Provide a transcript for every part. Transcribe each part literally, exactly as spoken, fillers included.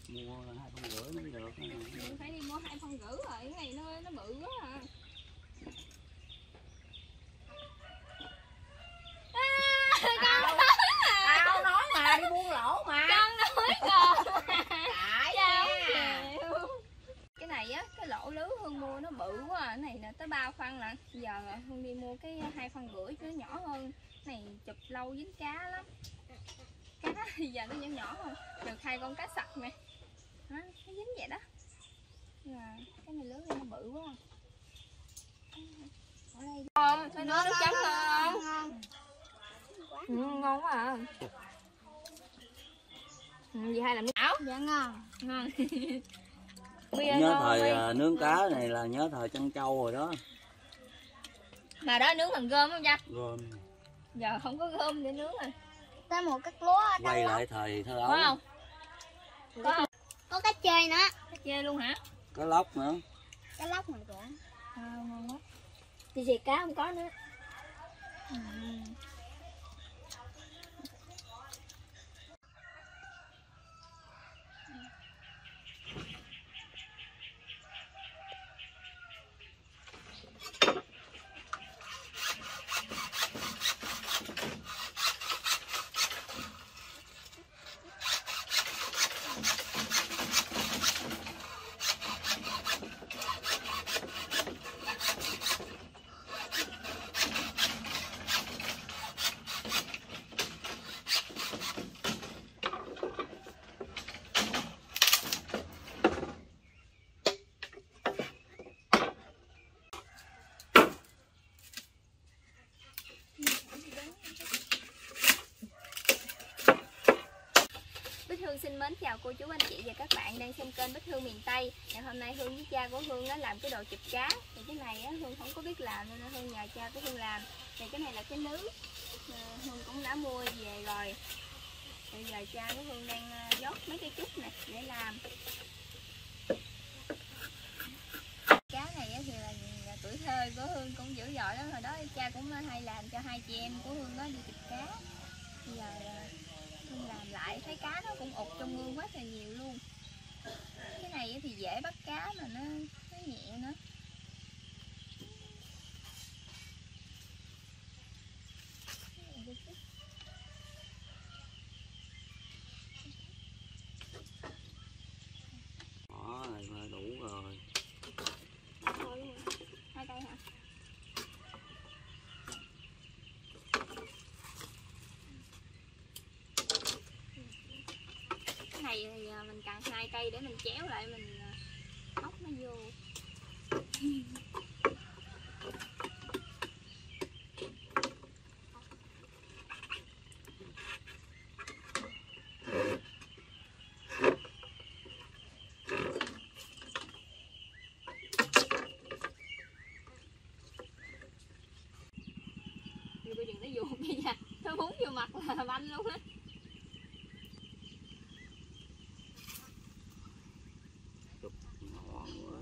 mua hai phân rưỡi mới được. Mình phải đi mua hai phân rưỡi rồi, cái này nó nó bự quá à. Tao, tao nói mà đi buôn lỗ mà. Con nói rồi. Đại nha. Cái này á, cái lỗ lứa Hương mua nó bự quá à. Cái này là tới ba phân lận. Giờ Hương đi mua cái hai phân rưỡi nó nhỏ hơn. Cái này chụp lâu dính cá lắm. Cá giờ nó nhỏ nhỏ không? Được hai con cá sặc nè. Đó, nó dính vậy đó. Nhưng mà cái này lứa nó bự quá à. Ở đây không? Phải nói nước chấm không? Ngon. Ừ, ngon quá à. Ừ, gì hay làm nước áo? Dạ ngon. Ngon. Nhớ thời uh, nướng cá này là nhớ thời Trân Châu rồi đó. Mà đó nướng bằng gôm không cha? Gom. Giờ không có gôm để nướng rồi. Tới một cái lúa ở Quay đâu lại thời thơ ấu. Có không? Có không? Có cá chơi nữa. Cá chê luôn hả? Có lóc nữa. Cá lóc này kìa. À, ngon quá. Thì gì cá không có nữa. Ừ. Bích Hương xin mến chào cô chú anh chị và các bạn đang xem kênh Bích Hương miền Tây. Ngày hôm nay Hương với cha của Hương á làm cái đồ chụp cá. Thì cái này á, Hương không có biết làm nên Hương nhờ cha của Hương làm. Thì cái này là cái nướng. Hương cũng đã mua về rồi. Bây giờ cha của Hương đang dốt mấy cái chút này để làm. Cá này á thì là, là tuổi thơ của Hương cũng dữ dội lắm. Hồi đó cha cũng hay làm cho hai chị em của Hương đó đi chụp cá. Bây giờ Hương làm lại thấy cá nó cũng ụt trong mương quá trời nhiều luôn. Cái này thì dễ bắt cá mà nó, nó nhẹ nữa. Đó là đủ rồi. Thôi luôn rồi. Hai cây hả? Cái này thì mình cần hai cây để mình chéo lại mình móc nó vô. Cô chừng nó vuột vậy nha, nó muốn vô mặt là banh luôn á. Chụp ngon quá.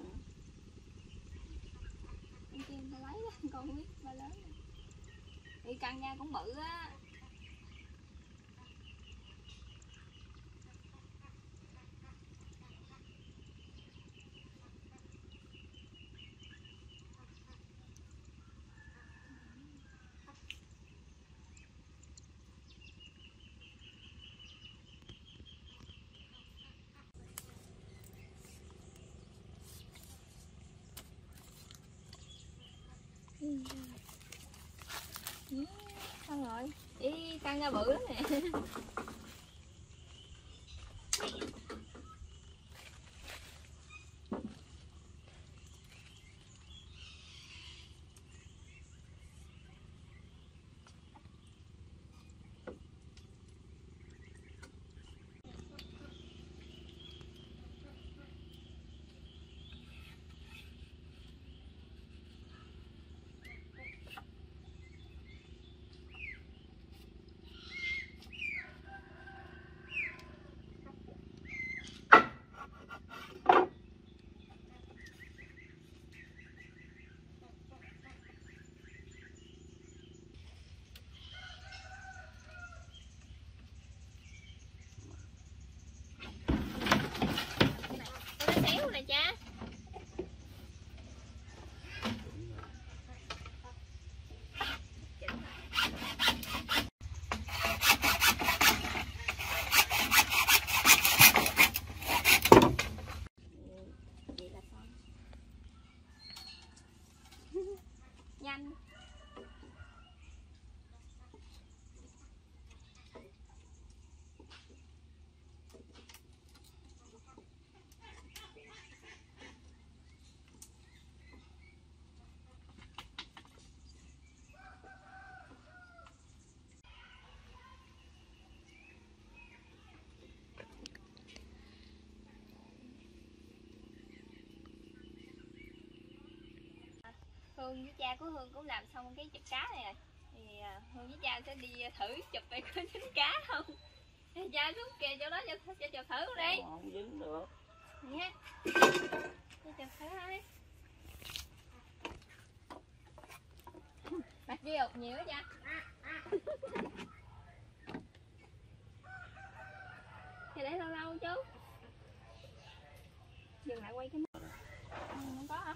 Con kia ta lấy đó, con không biết ba lớn. Thì căn nha cũng bự á. Ừ. Ừ, xong rồi. Ý căn ra bự lắm nè. Hương với cha của Hương cũng làm xong cái chụp cá này rồi. Thì à, Hương với cha sẽ đi thử chụp coi có dính cá không. Thì cha xuống kìa chỗ đó cho cho chụp thử luôn đi. Không dính được. Nha. Cho chụp thử thôi. Mặt kia ụt nhiều quá cha. Thì để lâu lâu chú. Dừng lại quay cái mắt. Không có hả?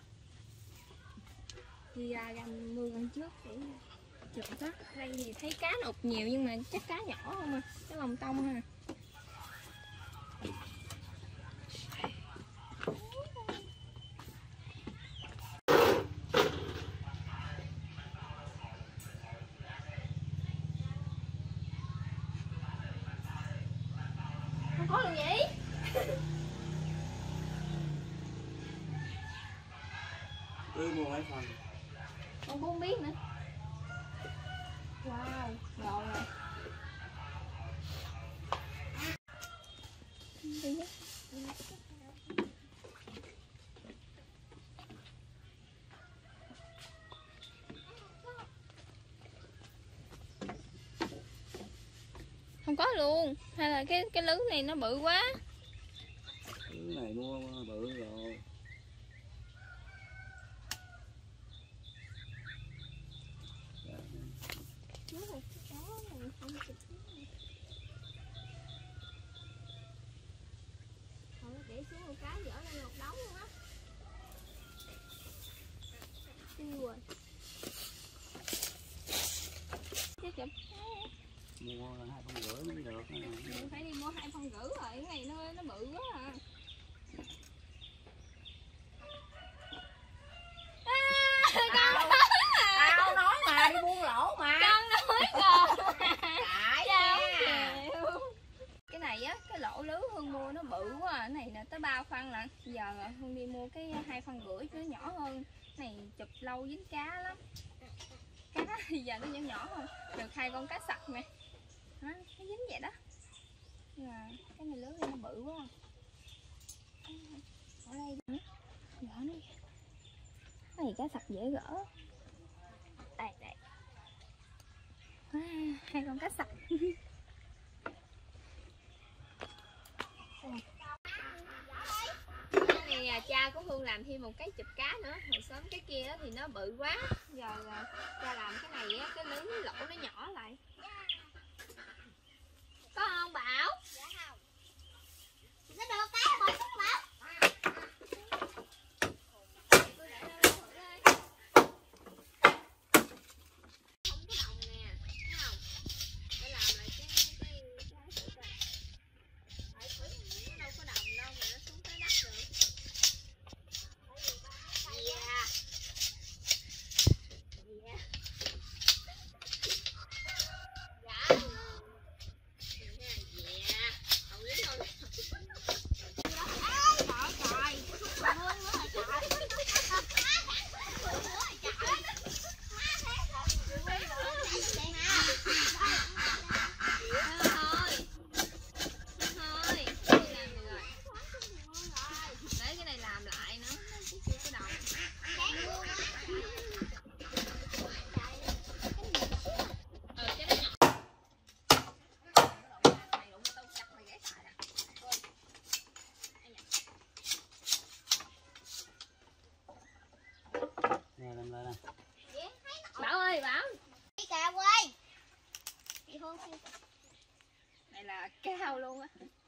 Thì à, gần mười lần trước để chụp đó. Đây thì thấy cá nó ụt nhiều nhưng mà chắc cá nhỏ không à. Cái lồng tông ha. Không có luôn vậy? Cứ mua mấy phần. Con cũng không biết nữa. Wow, ngon rồi. Đi nhé. Không có luôn, hay là cái cái lưới này nó bự quá. Cái này mua bự rồi. Để xuống một cái dở lên một đống luôn á. Tiêu rồi. Chắc chụp. Mua là hai phân rưỡi mới được. Mình phải đi mua hai phân rưỡi rồi, cái này nó nó bự quá à. Tao, tao nói mà đi buông lỗ mà. Con nói rồi. Đại nha. Cái này á, cái lỗ lưới Hương mua nó bự quá à. Cái này là tới ba phân lận. Giờ Hương đi mua cái hai phân rưỡi nó nhỏ hơn. Cái này chụp lâu dính cá lắm. Cá đó thì giờ nó nhỏ nhỏ thôi. Được hai con cá sặc nè. Đó, nó dính vậy đó. Nhưng mà cái này lưới này nó bự quá à. Ở đây nữa. Gỡ nó. Cái này cá sặc dễ gỡ. Đây đây. À, hai con cá sặc. Cái này cha của Hương làm thêm một cái chụp cá nữa. Hồi sớm cái kia thì nó bự quá. Giờ cha làm cái này á, cái lưới lỗ nó nhỏ lại. Có không Bảo? Dạ không. Nó được cái bỏ xuống Bảo. Bảo ơi Bảo. Đi kìa quay. Chị Hương xem. Này là cao luôn á.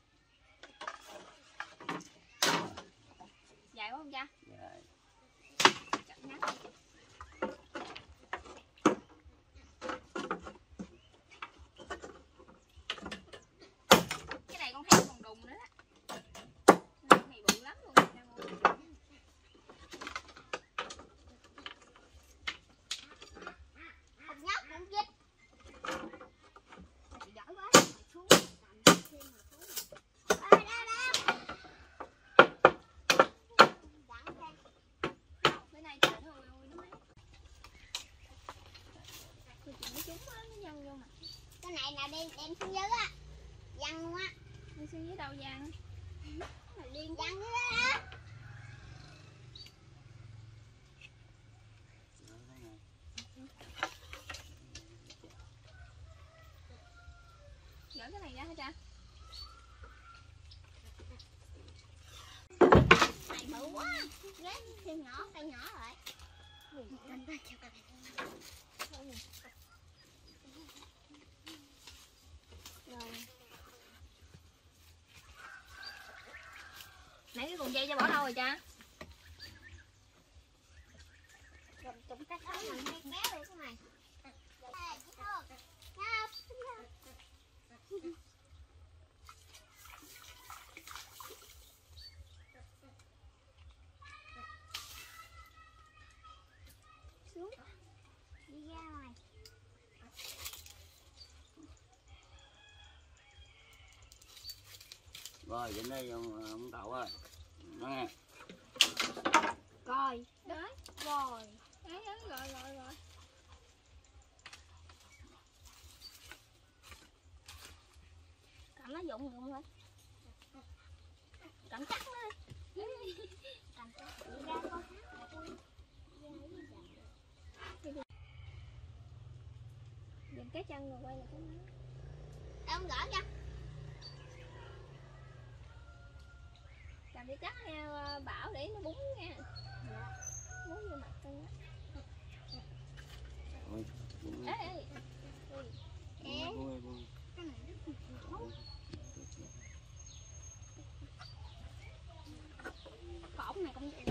Dài quá không cha? Dài. Chặt ngắn. Cái này con heo còn đùng nữa đó. Con này bự lắm luôn. Không nhóc cũng chết. Giỏi quá. Xuống. Ơi đau đau. Bữa nay trời thôi ôi nó mát. Tôi chỉ mấy chúng á, nó nhân vô mặt. Cái này là đem đem xuống dưới á. Văng luôn á. Đi xuống dưới đâu Giang? Liên văng dưới đó. quá. Ghé thêm nhỏ, cây nhỏ lại. Rồi. Nãy cái cuộn dây cho bỏ đâu rồi cha? Rồi chúng ta thấy mình hay kéo được cái này. Ê, chị Thương. Nha. Xuống. Đi ra ngoài. Rồi đến đây ông Đậu ơi. Đó nghe. Rồi. Đấy. Rồi. Đấy, đấy, rồi rồi rồi. Cầm nó dụng dụng thôi. Cầm chắc nó đi. Cầm chắc. Đi ra coi. Dừng cái chân rồi quay lại cái má. Em gỡ cho. Cầm đi chắc nha Bảo để nó búng nha. Búng vô mặt con á. Ôi, Ê ê. buông, buông, buông. Cổng này cũng vậy.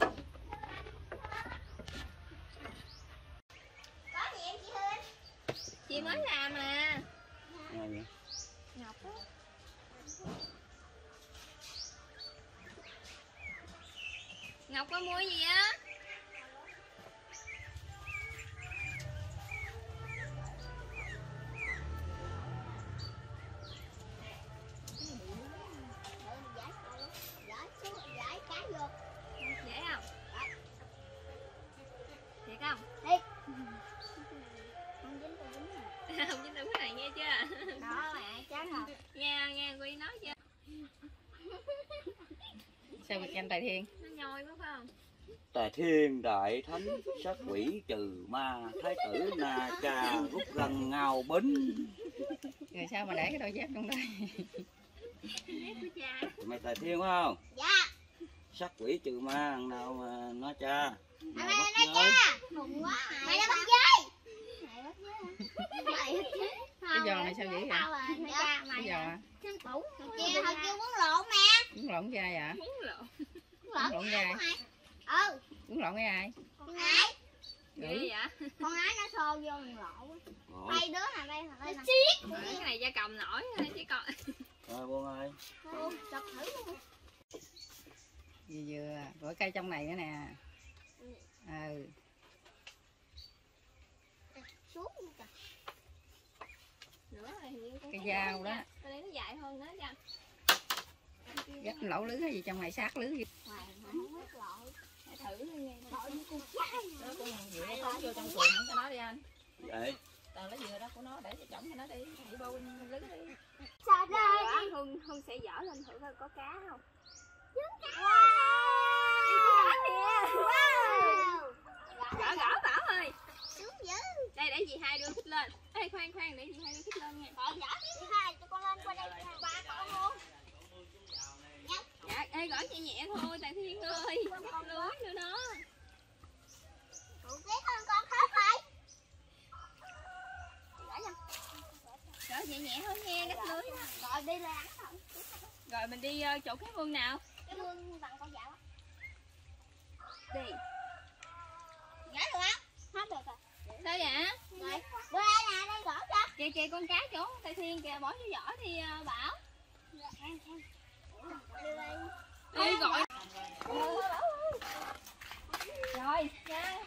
Có gì em chị Hương? Chị mới làm mà. Nghe vậy? Ngọc á. Ngọc có mua gì á? Giải sao giải xuống giải cá vô. Dễ không? Thiệt không? Thiệt. Không dính tôi dính rồi. Không dính từ cái này nghe chưa? Đó mẹ chắc rồi. Nghe nghe Quy nói chưa? Sao việc nhanh Tài Thiên? Nó nhoi quá phải không? Tề thiên đại thánh sát quỷ trừ ma thái tử na cha rút răng ngao bính. Rồi sao mà để cái đôi dép trong đây? Dép của cha. Mày Tề thiên phải không? Dạ. Sát quỷ trừ ma thằng nào mà nó cha. À, Nào mày bắt nói giới. cha. Mừng quá. Mày đã bắt dây. Mày bắt dây hả? Mày bắt dây. Cái giò này sao vậy hả? Tao là nói cha Cái mày. giò à? Chân tủ. Kia hồi kêu quấn lộn nè. Uống lộn với ai vậy? Muốn lộn. Quấn Uống lộn với ai? Ừ. Uống lộn với ai? Con ái. Ghê Ừ. vậy? Con ái nó xô vô mình lộn. Rồi, Đây đứa nào đây nào đây nè. Cái này cha cầm nổi thôi chứ còn. rồi buông ơi. Không, chọc thử luôn. Vừa vừa, gỏi cây trong này nữa nè. Ừ. Xuống luôn kìa. Nữa rồi hình như con Cái thấy dao nó đó. dài- Cái này nó dài hơn nữa cha. Gấp lẩu lưới hay gì trong này sát lưới gì? Ngoài mà không biết lộn. Để thử nó nghe. Lộn như con trai. Nó cũng dừa nó vô trong cuồng cho nó đi anh. Vậy. Tờ lá dừa đó của nó để cho chổng cho nó đi. Đi bao lưới đi. Sao đây? Đó, Hương, Hương sẽ dở lên thử coi có cá không. Wow. Wow. Gỡ gỡ Bảo ơi. Xuống dữ. Đây để dì hai đưa khích lên. Ê khoan khoan để dì hai đưa khích lên nha. Rồi giỏ đi hai cho con lên qua đây qua con luôn. Dạ, ê gỡ nhẹ nhẹ thôi Tài Thiên ơi. Con lưới nữa đó. Tụi biết hơn con hết rồi. Gỡ nha. Gỡ nhẹ nhẹ thôi nha gách lưới. Rồi đi ra ăn thôi. Rồi mình đi uh, chỗ cái mương nào? Cái mương bằng con dạo. Đi. Gỡ được không? Hết được rồi. Sao vậy? Rồi, bữa đây nè, đây gỡ cho. Kìa kìa con cá chỗ Tài Thiên kìa bỏ vô vỏ thì uh, Bảo. Ê gọi. Rồi, nha.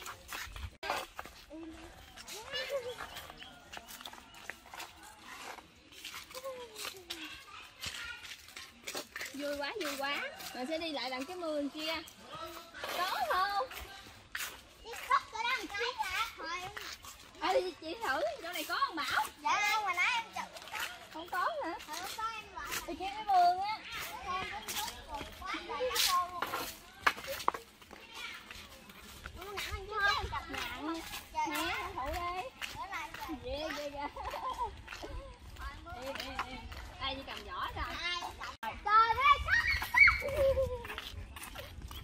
Vui quá, vui quá. Mình sẽ đi lại đằng cái mương kia. Có không? Đi khóc cái đó một cái hả? Thôi. Ê, chị, chị thử, chỗ này có không Bảo? Dạ không, mà nãy em chụp. Không có hả? Thôi có em loại. Đi kia cái mương á. Con cũng thích một quá trời cá con luôn. Con nặng hơn chứ em chụp nặng. Nè, thử đi. Để lại rồi. Ghê, ghê, ghê. Ê, ê, ê. Đây, chị cầm giỏ rồi. Ai chụp. Trời ơi,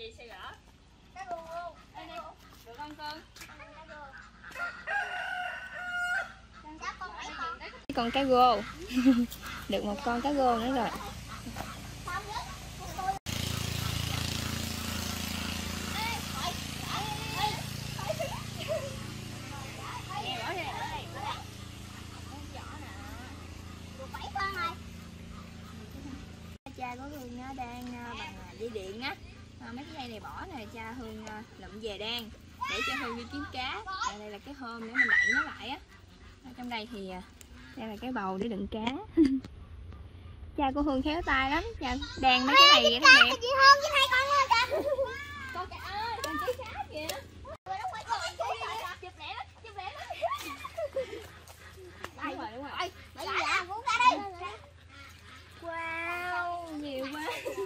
gì sao gỡ? Cá rô rô. Đây nè, được không con? Cá con mấy con? Con cá rô. Được một con cá rô nữa rồi. Cha của Hương nó đang bằng dây điện á, mấy cái dây này bỏ này cha Hương lụm về đan để cho Hương đi kiếm cá. Và đây là cái hôm để mình đậy nó lại á. Ở trong đây thì đây là cái bầu để đựng cá. Cha của Hương khéo tay lắm, cha đan mấy cái này vậy đó đẹp. Chị Hương với hai con nữa kìa. Con cá ơi, con chú cá kìa. Chụp lẹ lắm, chụp lẹ lắm. Đúng rồi, đúng rồi. Bây giờ muốn cá đi. Wow, nhiều quá.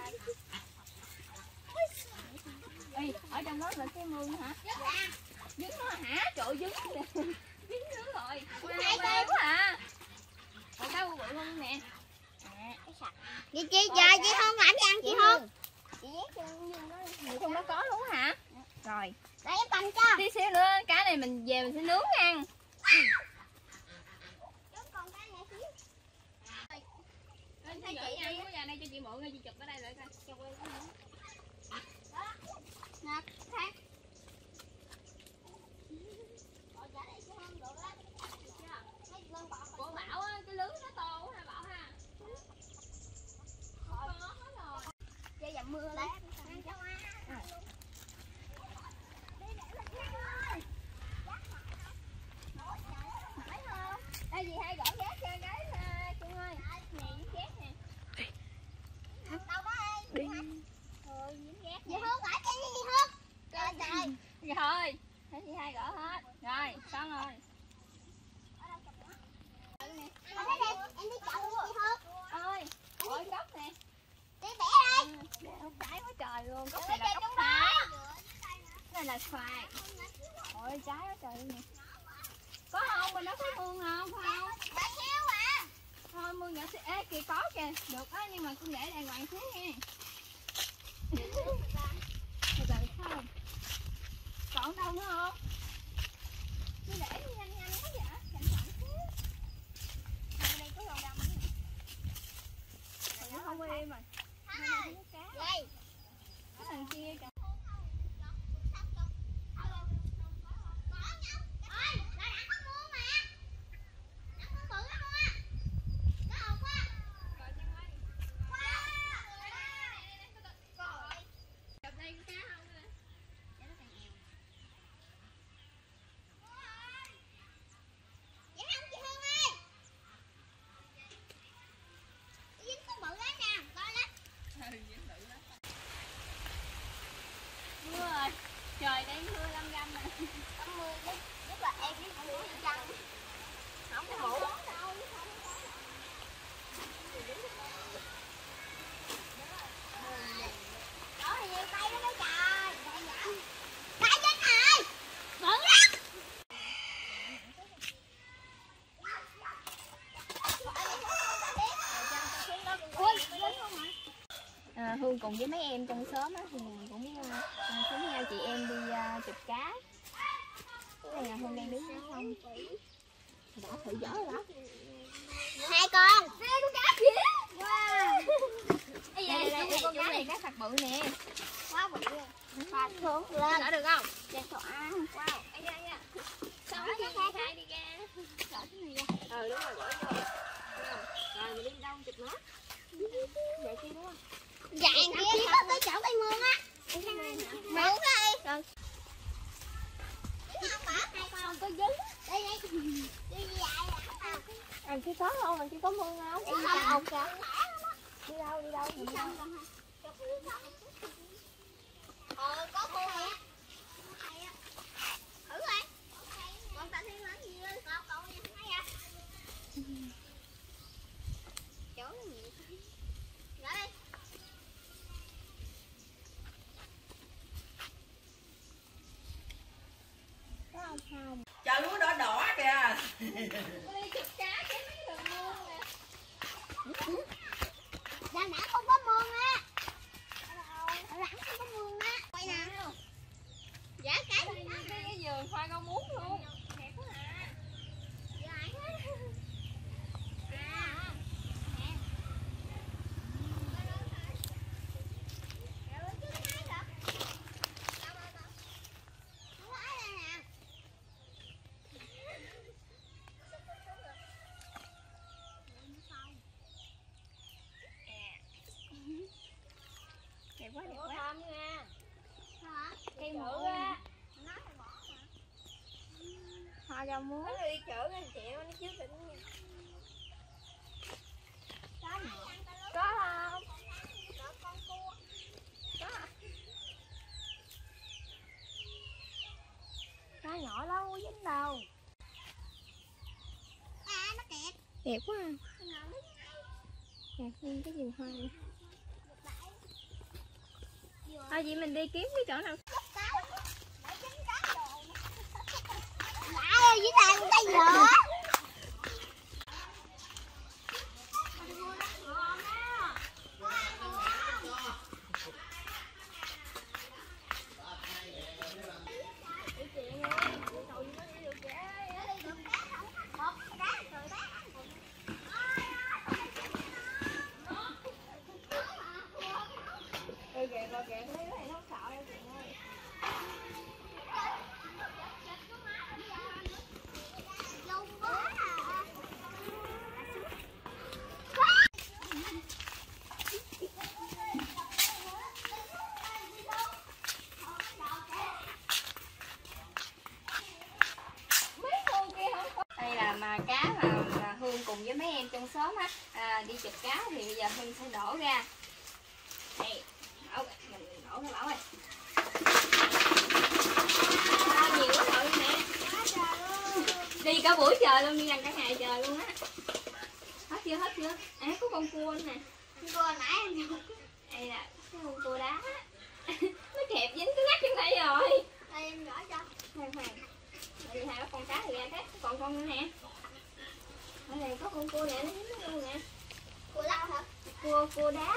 Ê, ở trong đó là cái mương hả? Dứng nó hả? Trời ơi, dứng kìa. Dứng nữa rồi. Wow, wow quá à. Còn cá bự bự không nè? Chị chị giờ chị Hương làm gì ăn chị Hương? Chị Ở trong đó có luôn hả? Rồi. để em cầm cho. Tí xíu nữa cá này mình về mình sẽ nướng ăn. Thấy chị ăn của nhà này cho chị mượn rồi chị chụp ở đây lại coi. Ngọt khác. Cô Bảo á, cái lưới nó to quá ha Bảo ha. Có hết rồi. Chơi dầm mưa đấy. Đây gì hay gõ gác cho cái Trung ơi. Nè với gác nè. Đâu đó Đi. Thôi dính gác. Chị Hương gõ cho chị Hương. Trời trời. Rồi, thấy chị hai gõ hết. Rồi, xong rồi. Ở đây đây, em đi chợ luôn chị Hương. Ơi, ôi gốc nè. Đi bẻ đây. Để không trái quá trời luôn. Gốc này là gốc thái. Cái này là xoài. Ôi trái quá trời luôn nè. Có không? Bên đó có mương không? Không. Bé xíu à. Thôi mương nhỏ xíu. Ê kìa có kìa. Được á nhưng mà con để đàng hoàng xíu nha. Từ từ không? Còn đâu nữa không? Cứ để nhanh nhanh quá vậy. Chậm chậm xíu. Ở đây có đầu đầm nữa. Nó không có im rồi. Đây. Cái thằng kia kìa. Mưa rồi, trời đang mưa lâm râm nè. Tắm mưa nhất, nhất là em biết mưa gì chăng. Không có mũ. Đó thì nhiều tay đó đó trời. Tay dính rồi. Bự lắm. À, Hương cùng với mấy em trong xóm á thì cũng uh, xuống nhau chị em đi uh, chụp cá. Đây là Hương đang đứng ở không. Đã thử gió rồi đó. Hai con. Hai con cá kìa. Wow. Đây, đây, đây, đây, con cá này cá sặc bự nè. Quá bự luôn. Phạt xuống Lên lên. nở được không? Dạ xóa. Wow. Ây da, ây da. Sao cái gì hai đi ra. Sợ cái này ra. Ừ đúng rồi, bỏ vô. Rồi mình đi đâu chụp nữa? Vậy kia đúng không? Dạ kia chỉ có cái chỗ cây mương á. Mương đây. Rồi. Không bỏ hai con. Có dính. Đây đây. Đi dài à. Anh kia có không? Anh kia có mương không? Đi đâu kìa. Đi đâu? Đi đâu? Đi đâu? Ờ có mương nè. Thử coi. Con ta thấy lớn gì lên. Con cậu nhìn thấy à. Chỗ nó nhiều. Rồi đây. Có không? Không. Trời lúa đỏ đỏ kìa. Con đi chụp cá chứ mấy đường mương nè. Đà Nẵng không có mương á. Đà Nẵng không có mương á. hoa rau muống luôn. Đẹp quá à. Đẹp quá, đẹp quá. Cây mượn hoa rau muống. Nó đi chở anh chị nó trước đỉnh. Có không? Có con cua. Có. Cá nhỏ đó không dính đâu. À nó kẹt. Đẹp quá à. Kẹt nguyên cái vườn hoa này. Thôi vậy mình đi kiếm cái chỗ nào. Lại với tay tay vợ. Đây là mà cá mà, mà Hương cùng với mấy em trong xóm á à, đi chụp cá thì bây giờ Hương sẽ đổ ra. Đây, đổ, mình đổ ra Bảo ơi. À, nhiều quá rồi nè. Đi cả buổi trời luôn, đi gần cả ngày trời luôn á. Hết chưa, hết chưa? À, có con cua nữa nè. Con cua nãy em dùng. Đây là cái con cua đá. Nó kẹp dính cái ngắt trong đây rồi. Đây em gõ cho. Khoan khoan. Đây hai có con cá thì ra khác, còn con nữa nè. Ở đây có con cua nè, nó dính nó luôn nè. Cua lau hả? Cua cua đá.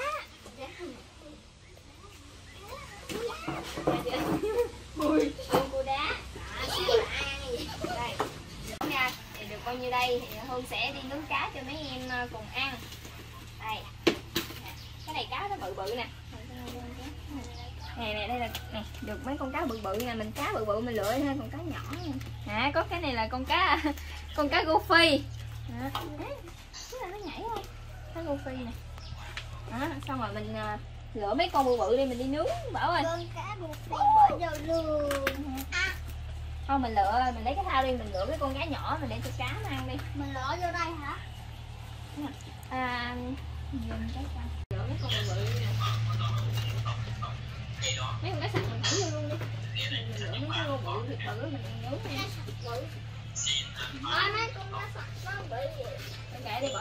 Ui, con cua đá. Đây. Nha, thì được bao nhiêu đây thì Hương sẽ đi nướng cá cho mấy em cùng ăn. Đây. Cái này cá nó bự bự nè. Nè nè đây là nè, được mấy con cá bự bự nè, mình cá bự bự mình lựa thôi, còn cá nhỏ nè. À, có cái này là con cá con cá rô phi. Đó. Cái này nó nhảy không? Cá rô phi nè. Đó, xong rồi mình lựa mấy con bự bự đi mình đi nướng Bảo ơi. Con cá bự phi bỏ vô luôn. À. Thôi mình lựa, mình lấy cái thao đi, mình lựa cái con cá nhỏ mình để cho cá nó ăn đi. Mình lựa vô đây hả? À, nhìn cái con. Lựa mấy con bự bự nè. Mấy con cá sặc mình thử vô luôn đi. Mình lựa mấy cái bự thịt bự mình nướng nè. Ôi mấy con cá sặc nó bị gì? Mình kệ đi bỏ.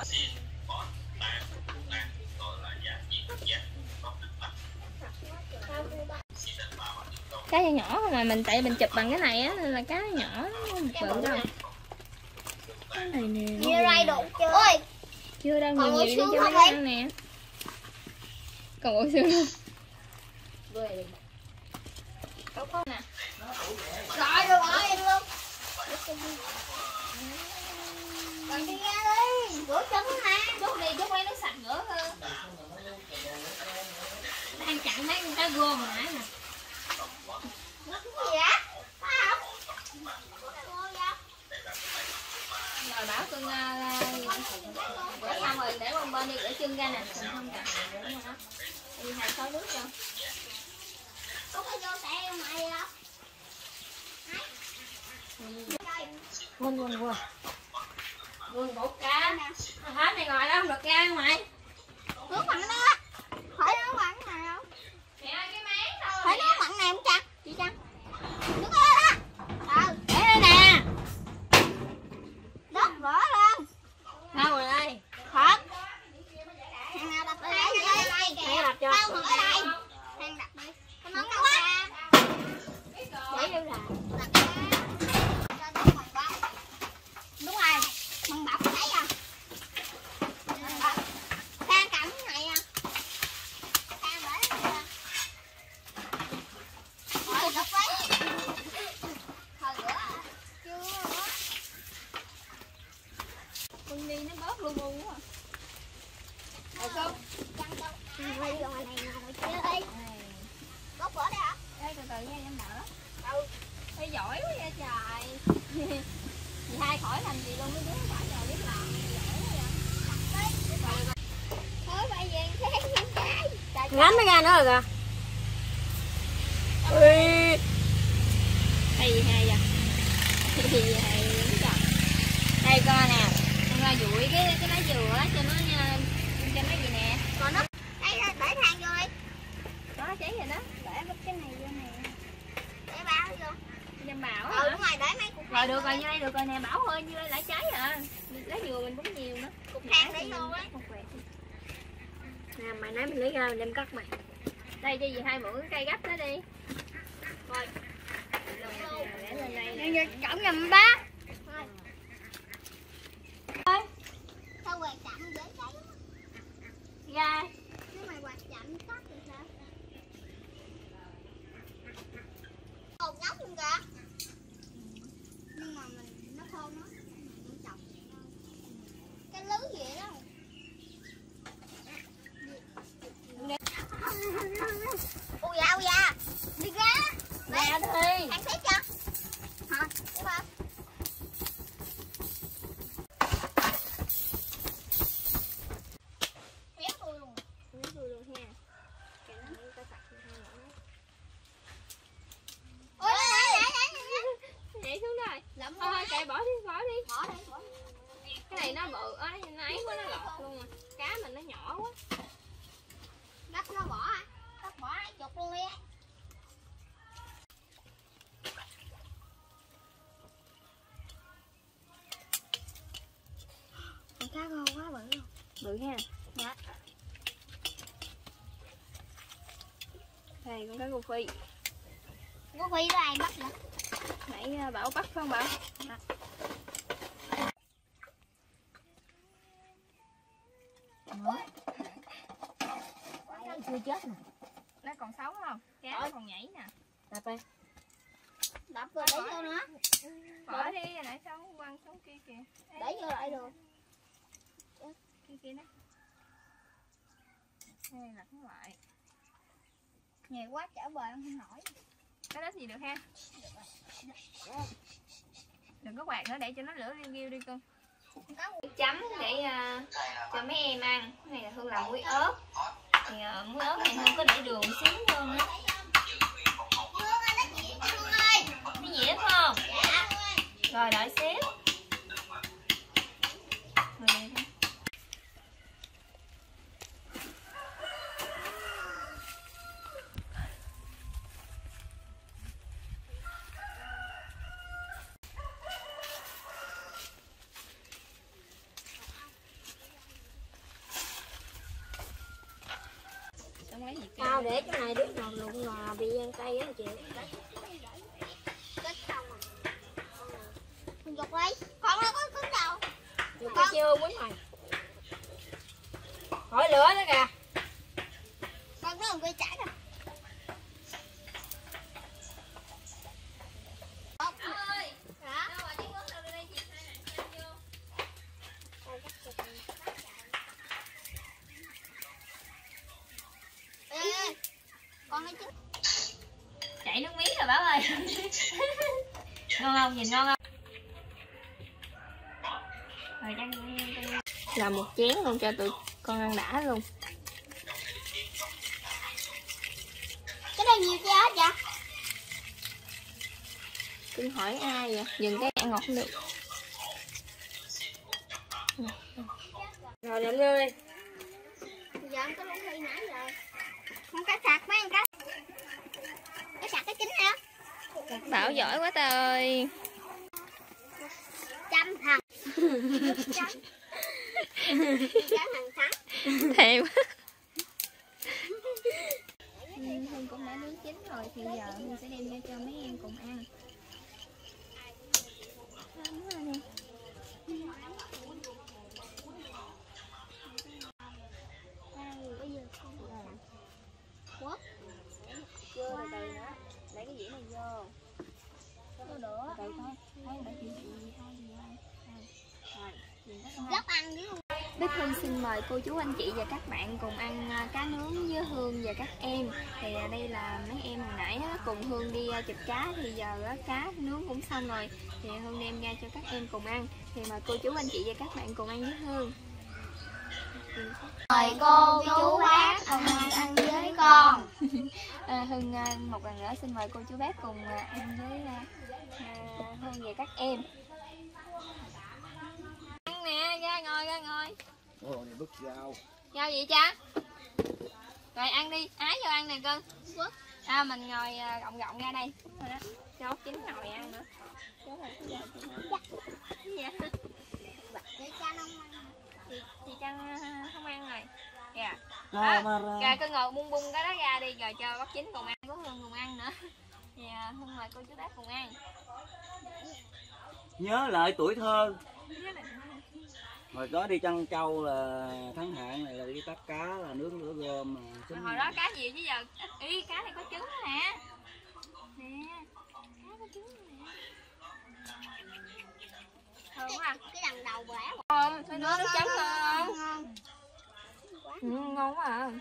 Cá nhỏ không mà mình tại mình chụp bằng cái này á nên là cá nhỏ bự đâu. Cái này nè. Như ray đủ chưa? Ôi, Chưa đâu, còn nhiều bộ nhiều đi xương cho không mấy em? ăn nè. Còn bộ xương luôn. Đâu có nè. gọi rồi gọi em luôn. Còn đi ra đi, rửa chân ha. Chút đi, chút lấy nước sạch rửa hơn. Đang chặn mấy con cá rô hồi nãy nè. Nó cái gì á? Có không? Rồi bảo cưng uh, rửa xong rồi để qua bên đi rửa chân ra nè. Không cần rửa nữa hả? Đi hai sáu nước cho. Có phải vô xe mày không? Quên quên quên. Quên bột cá. Hết này ngồi đó không được ra ngoài. Nước mặn đó. Phải nước mặn này không? Mẹ ơi cái máy thôi. Phải nước mặn này không Trăng? Chị Trăng. Nước đó đó. Ờ, để đây nè. Đất rửa lên. Đâu rồi đây? Thật. Thằng nào đặt đây đây đây kìa. Đặt cho. Tao ở đây. Thằng đặt đi. Cái món đâu ra. Để đâu là. Đặt ra. Cho nó bằng bọc. Đúng rồi. Bằng bọc thấy à? Bằng bọc. Đang cầm cái này à. Đang để đây nè. Rồi, đập lấy. Thôi rửa. vô ngoài này ngồi chơi. Bóc vỏ đây hả? Đây từ từ nha em đỡ. Ừ. Thấy giỏi quá vậy trời. Chị hai khỏi làm gì luôn, mấy đứa nó bỏ giờ biết làm giỏi quá vậy. Thôi bây giờ sáng những cái. Ngắn nó ra nữa rồi kìa. Ui. Hay gì hay vậy? Gì hay trời. Đây coi nè, con ra dụi cái cái lá dừa á cho nó cho nó gì nè. Còn nó đây để than vô đi. Đó cháy rồi đó. Để bắp cái này vô nè. Để bao vô. Em bảo Ừ hả? đúng rồi, để mấy cục Rồi được rồi, như đây được rồi nè, Bảo ơi, như đây lại cháy à. Lá dừa mình cũng nhiều nữa. cục than để vô á. Nè, mày nãy mình lấy ra mình đem cắt mày. Đây cho dì hai mượn cái cây gấp đó đi. Rồi. Để lên đây nè. Cổng nhầm ba. Sao quạt chậm dễ cháy lắm. Ra. Nếu mày quạt chậm tắt thì sao? Cột nhóc luôn kìa. Nhưng mà mình nó khô nó. Mình chọc. Cái lưới gì đó. Ui da, ui da. Đi ra. Ra đi. Ăn xếp chưa? Hả? Đúng không? Méo tôi luôn. Méo tôi luôn ha. Cái nó ta sạch hai nữa. Ôi, để, để, để, để. Nhảy xuống rồi. Lậm Thôi quá. kệ, bỏ đi, bỏ đi. Bỏ đi, bỏ đi. Cái này nó bự á, nó ấy quá, nó lọt luôn à. Cá mình nó nhỏ quá. Gấp nó bỏ à? Gấp bỏ ai chụp luôn đi. Con cá ngon quá bự luôn. Bự ha. Dạ. Đây con cá rô phi. Có phi đó ai bắt vậy? Nãy uh, Bảo bắt phải không Bảo? Đó. Chưa chết nè. Nó còn sống không? Cá nó còn nhảy nè. Đập đi. Đập rồi để vô nữa. Bỏ đi, hồi nãy sao không quăng xuống kia kìa. Để vô lại được. Kia kia đó. Đây lật nó lại. Nhiều quá chở bờ em không nổi. Cái đó gì được ha? Đừng có quạt nữa để cho nó lửa riu riu đi con. Chấm để uh, cho mấy em ăn. Cái này là Hương làm muối ớt. Thì uh, muối ớt này Hương có để đường xíu hơn á. Cái gì đúng không? Dạ. Rồi đợi xíu. Rồi đây thôi. Tao để cái này đứa nào lụng mà bị ăn tay á chị. Kết xong rồi. Mình dục đi. Con nó có cứng đầu. Được cái chưa quýnh mày. Hỏi lửa nữa kìa. Con có một cây chảy rồi. ơi. Hả? Đâu rồi chiếc quất đâu đây chị hai bạn cho vô. Ê, con nói chứ. Chảy nước miếng rồi Bảo ơi. Ngon không? Nhìn ngon không? Rồi đang làm một chén luôn cho tụi con ăn đã luôn. Cái này nhiều chưa hết vậy? Cưng hỏi ai vậy? Dừng cái ăn ngọt không được. Rồi làm vô đi. Giờ em có lũ thi nãy rồi. Con cá sạc mấy con cá. Cái sạc cái chính hả? Bảo giỏi quá ta ơi. Trăm thằng. Trăm. Trăm thằng thắng. Thèm. Hương cũng đã nướng chín rồi thì giờ Hương sẽ đem ra cho mấy em cùng ăn. Thơm quá nè. Bây giờ con làm. Quất. Vô từ từ nữa. Để cái dĩa này vô. Có nữa. Từ thôi. Thấy để chị chị hai gì hai. Rồi. Gấp ăn với luôn. Bích Hương xin mời cô chú anh chị và các bạn cùng ăn cá nướng với Hương và các em. Thì đây là mấy em hồi nãy cùng Hương đi chụp cá, thì giờ cá nướng cũng xong rồi thì Hương đem ra cho các em cùng ăn. Thì mời cô chú anh chị và các bạn cùng ăn với Hương. Mời cô chú bác cùng ăn với con. à, Hương một lần nữa xin mời cô chú bác cùng ăn với à, Hương và các em. Ăn nè, ra ngồi ra ngồi. Ồ, này bức rau. Rau gì cha? Rồi ăn đi, ái vô ăn nè cưng. À, mình ngồi gọng gọng ra đây. Đúng rồi đó. Cho ốc chín ngồi ăn nữa. Dạ. Để cha nông Chị, chị Trăng không ăn rồi. Kìa. Ra, Đó. ra. Kìa, cứ ngồi bung bung cái đó ra đi rồi cho bắp chín cùng ăn, có Hương cùng ăn nữa. Thì Hương mời cô chú bác cùng ăn. Nhớ lại tuổi thơ. Hồi đó đi chăn trâu là tháng hạn này là đi bắt cá là nướng lửa gom mà. Rồi, hồi đó cá gì chứ giờ ý cá này có trứng đó nè. Nè, cá có trứng nè. Thơm quá à. cái đằng đầu bẻ. Không, nó nướng nước chấm không? Ừ, ngon quá à.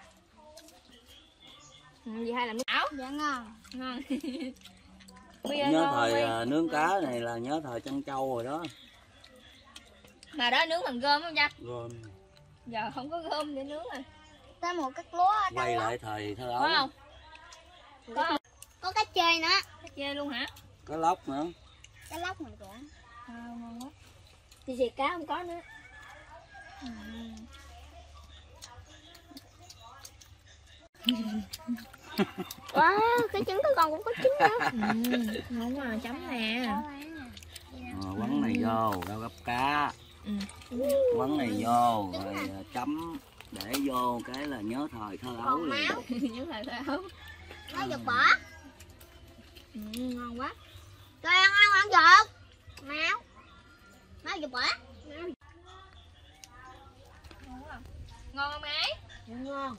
Ừ, gì hay làm nước áo? Dạ ngon. Ngon. Nhớ thời uh, nướng cá này là nhớ thời chăn trâu rồi đó. Mà đó nướng bằng gôm không cha? Gom. Giờ không có gôm để nướng rồi. Tới một cái lúa ở Quay đâu lại thời thơ ấu. Có không? Có không? Có cá chê nữa. Cá chê luôn hả? Có lóc nữa. Cá lóc mình kìa. À, ngon quá. Thì xì cá không có nữa. Ừ. Wow, cái trứng của con cũng có trứng nữa. Ừ, ngon quá à, chấm nè. Ờ, quấn này vô, rau gấp cá. Ừ. Quấn này vô, rồi chấm để vô cái là nhớ thời thơ ấu Còn liền. máu. Nhớ thời thơ ấu. Nó giật bỏ. Ừ, ngon quá. Rồi ăn ăn ăn giật. Máu. Máu giật bỏ. Ngon quá. Ngon không ấy? Dạ ngon.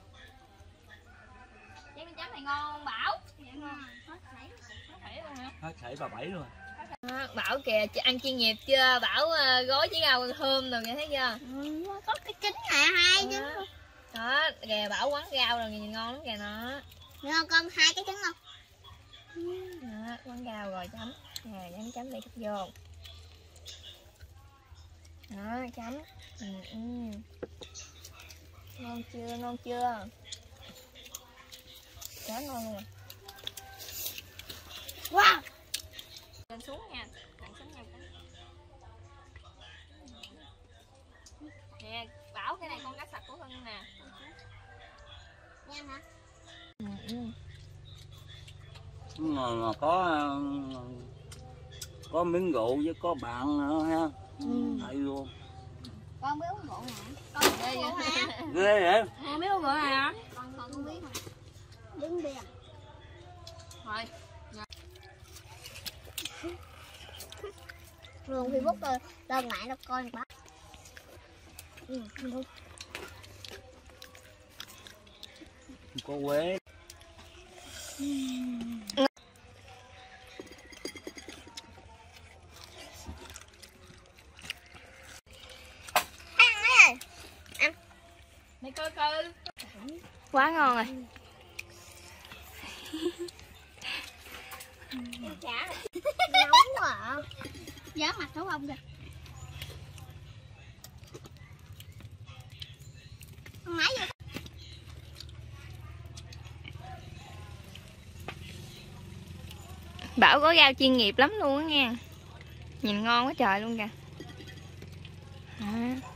Chém chấm này ngon không Bảo? Dạ ngon. Hết thảy luôn hả? Hết sảy bà bảy rồi. À, Bảo kìa, chị ăn chuyên nghiệp chưa? Bảo uh, gói với rau thơm rồi kìa, thấy chưa? Ừ, có cái trứng nè, hai trứng. Đó, đó kìa Bảo quấn rau rồi nhìn ngon lắm kìa nó. Ngon con hai cái trứng không? Đó, quấn rau rồi chấm. Nè, chấm chấm để chút vô. Đó, chấm. Ừ, ừ. Ngon chưa, ngon chưa? Quá ngon luôn. Wow. Lên xuống nha, đặt xuống nha. Nè, Bảo cái này con cá sặc của Hưng nè. Nha hả? Ừ, ừ. Mà, mà có có miếng rượu với có bạn nữa ha. Ừ. Hay luôn. Con biết uống rượu hả? Con biết uống rượu hả? Ghê vậy? Không biết uống rượu này hả? Con con không biết hả? Đứng bia. Thôi. Luôn Facebook rồi, lên mạng nó coi bác. Ừ, không Có quế. ăn đấy. Ăn. Mày coi coi. Quá ngon rồi. Chả nóng quá à. Giá mặt nấu không kìa. Máy vô. Bảo có rau chuyên nghiệp lắm luôn á nha. Nhìn ngon quá trời luôn kìa. Đó.